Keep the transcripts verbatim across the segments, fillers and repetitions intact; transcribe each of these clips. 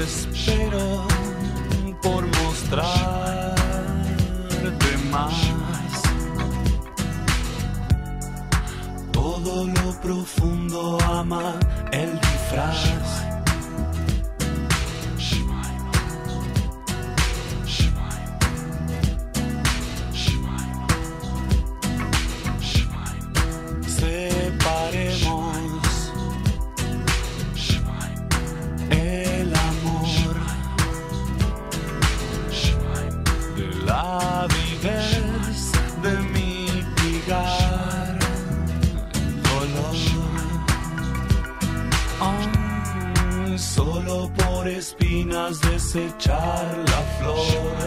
desespero por mostrarte más. Todo lo profundo ama el disfraz. Separemos el amor de la avidez de mitigar el dolor. Oh, solo por espinas desechar la flor.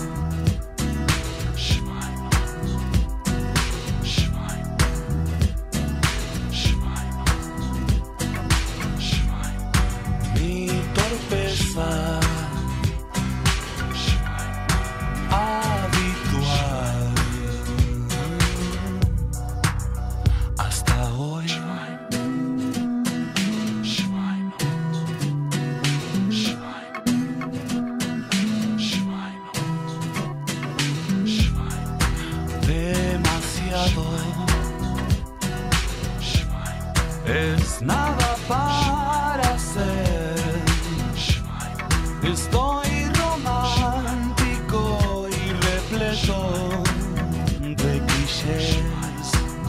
Habitual hasta hoy. Demasiado es nada para hacer. Estoy romántico y repleto de clichés.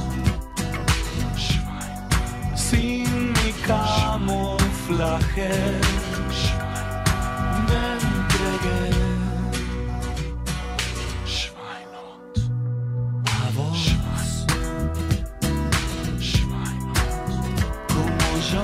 Sin mi camuflaje me entregué a vos como yo.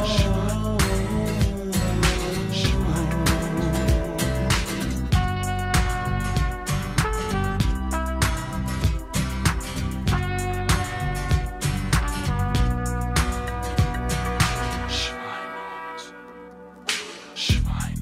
Schwein.